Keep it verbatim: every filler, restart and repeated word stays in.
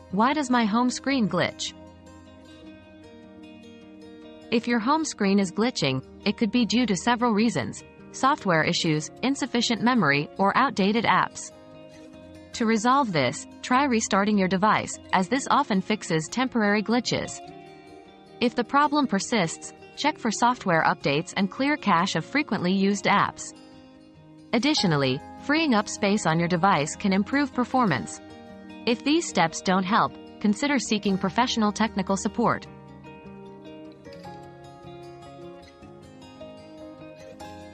Why does my home screen glitch? If your home screen is glitching, it could be due to several reasons: software issues, insufficient memory, or outdated apps. To resolve this, try restarting your device, as this often fixes temporary glitches. If the problem persists, check for software updates and clear cache of frequently used apps. Additionally, freeing up space on your device can improve performance. If these steps don't help, consider seeking professional technical support.